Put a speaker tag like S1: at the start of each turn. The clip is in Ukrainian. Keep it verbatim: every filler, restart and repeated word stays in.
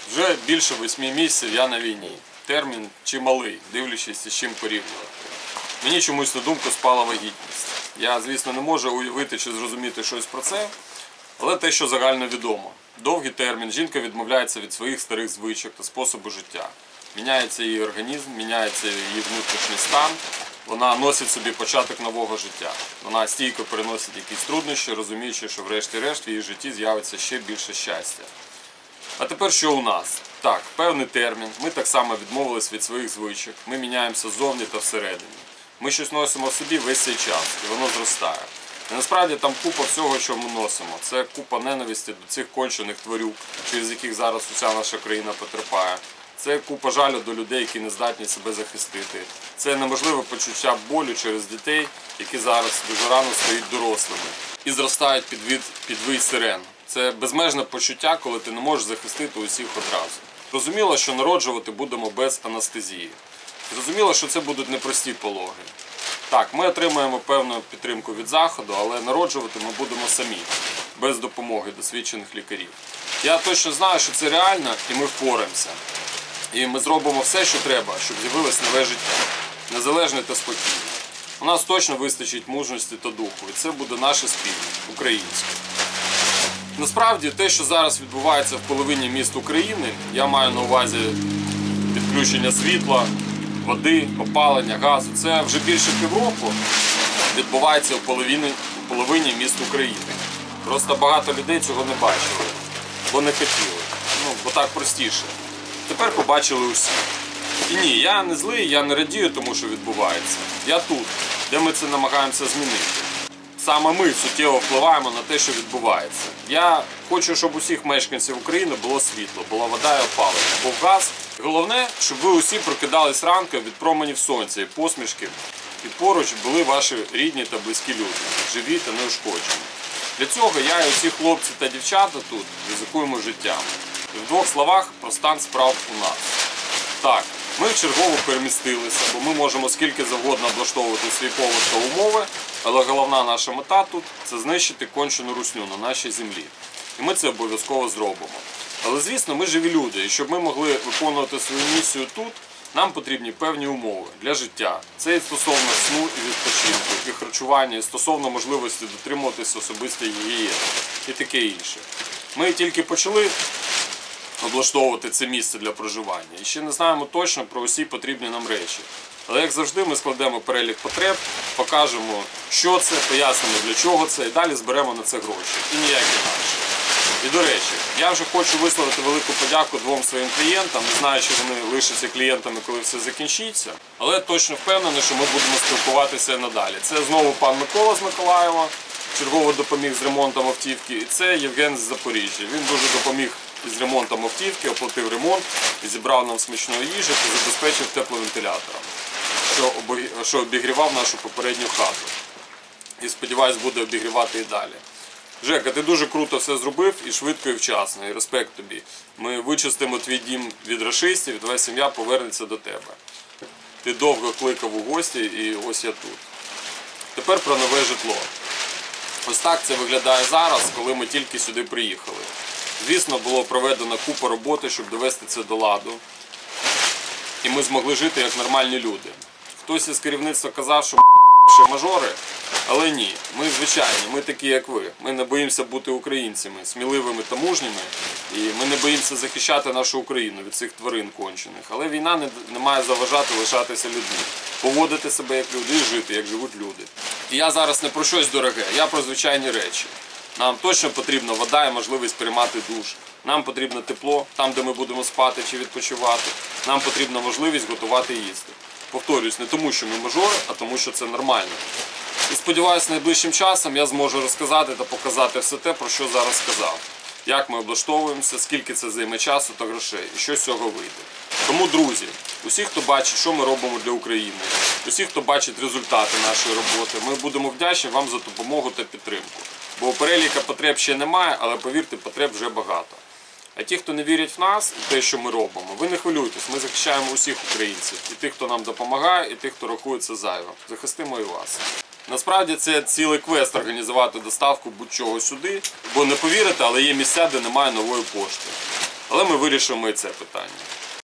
S1: Вже більше восьми місяців я на війні. Термін чималий, дивлячись, з чим порівнювати. Мені чомусь на думку спала вагітність. Я, звісно, не можу уявити чи зрозуміти щось про це, але те, що загально відомо. Довгий термін, жінка відмовляється від своїх старих звичок та способу життя. Міняється її організм, міняється її внутрішній стан, вона носить собі початок нового життя. Вона стійко переносить якісь труднощі, розуміючи, що врешті-решт в її житті з'явиться ще більше щастя. А тепер що у нас? Так, певний термін, ми так само відмовились від своїх звичок, ми міняємося ззовні та всередині. Ми щось носимо в собі весь цей час, і воно зростає. І насправді там купа всього, що ми носимо. Це купа ненависті до цих кончених тварюк, через яких зараз уся наша країна потерпає. Це купа жалю до людей, які не здатні себе захистити. Це неможливе почуття болю через дітей, які зараз дуже рано стають дорослими і зростають під, від, під вий сирен. Це безмежне почуття, коли ти не можеш захистити усіх одразу. Зрозуміло, що народжувати будемо без анестезії. Зрозуміло, що це будуть непрості пологи. Так, ми отримаємо певну підтримку від Заходу, але народжувати ми будемо самі, без допомоги досвідчених лікарів. Я точно знаю, що це реально, і ми впораємося. І ми зробимо все, що треба, щоб з'явилось нове життя, незалежне та спокійне. У нас точно вистачить мужності та духу, і це буде наше спільне, українське. Насправді, те, що зараз відбувається в половині міст України, я маю на увазі підключення світла, води, опалення, газу, це вже більше півроку відбувається в половині, в половині міст України. Просто багато людей цього не бачили, бо не хотіли. Ну, бо так простіше. Тепер побачили усі. І ні, я не злий, я не радію тому, що відбувається. Я тут, де ми це намагаємося змінити. Саме ми суттєво впливаємо на те, що відбувається. Я хочу, щоб усіх мешканців України було світло, була вода і опалення, був газ. Головне, щоб ви усі прокидались ранку від променів сонця і посмішки, і поруч були ваші рідні та близькі люди, живі та неушкоджені. Для цього я і усі хлопці та дівчата тут ризикуємо життям. І в двох словах про стан справ у нас. Так, ми вчергово перемістилися, бо ми можемо скільки завгодно облаштовувати свій побут та умови, але головна наша мета тут – це знищити кончену русню на нашій землі. І ми це обов'язково зробимо. Але, звісно, ми живі люди, і щоб ми могли виконувати свою місію тут, нам потрібні певні умови для життя. Це і стосовно сну і відпочинку, і харчування, і стосовно можливості дотримуватися особистої гігієни і таке інше. Ми тільки почали облаштовувати це місце для проживання і ще не знаємо точно про усі потрібні нам речі. Але, як завжди, ми складемо перелік потреб, покажемо, що це, пояснимо, для чого це, і далі зберемо на це гроші. І ніякі наші. І, до речі, я вже хочу висловити велику подяку двом своїм клієнтам. Не знаю, чи вони лишаться клієнтами, коли все закінчиться. Але точно впевнений, що ми будемо спілкуватися і надалі. Це знову пан Микола з Миколаєва, чергово допоміг з ремонтом автівки. І це Євген з Запоріжжя. Він дуже допоміг із ремонтом автівки, оплатив ремонт, і зібрав нам смачної їжі та забезпечив тепловентилятором, що обігрівав нашу попередню хату. І, сподіваюсь, буде обігрівати і далі. Жека, ти дуже круто все зробив і швидко, і вчасно, і респект тобі. Ми вичистимо твій дім від рашистів, і твоя сім'я повернеться до тебе. Ти довго кликав у гості, і ось я тут. Тепер про нове житло. Ось так це виглядає зараз, коли ми тільки сюди приїхали. Звісно, було проведено купа роботи, щоб довести це до ладу. І ми змогли жити як нормальні люди. Хтось із керівництва казав, що ми мажори, але ні. Ми звичайні, ми такі, як ви. Ми не боїмося бути українцями, сміливими та мужніми. І ми не боїмося захищати нашу Україну від цих тварин кончених. Але війна не, не має заважати лишатися людьми. Поводити себе як люди і жити, як живуть люди. І я зараз не про щось дороге, я про звичайні речі. Нам точно потрібна вода і можливість приймати душ. Нам потрібно тепло, там, де ми будемо спати чи відпочивати. Нам потрібна можливість готувати і їсти. Повторюсь, не тому, що ми мажори, а тому, що це нормально. І сподіваюся, найближчим часом я зможу розказати та показати все те, про що зараз сказав. Як ми облаштовуємося, скільки це займе часу та грошей, і що з цього вийде. Тому, друзі, усі, хто бачить, що ми робимо для України, усі, хто бачить результати нашої роботи, ми будемо вдячні вам за допомогу та підтримку. Бо переліка потреб ще немає, але, повірте, потреб вже багато. А ті, хто не вірять в нас і те, що ми робимо, ви не хвилюйтесь, ми захищаємо усіх українців. І тих, хто нам допомагає, і тих, хто рахує це зайвим. Захистимо і вас. Насправді це цілий квест організувати доставку будь-чого сюди, бо не повірите, але є місця, де немає нової пошти. Але ми вирішимо і це питання.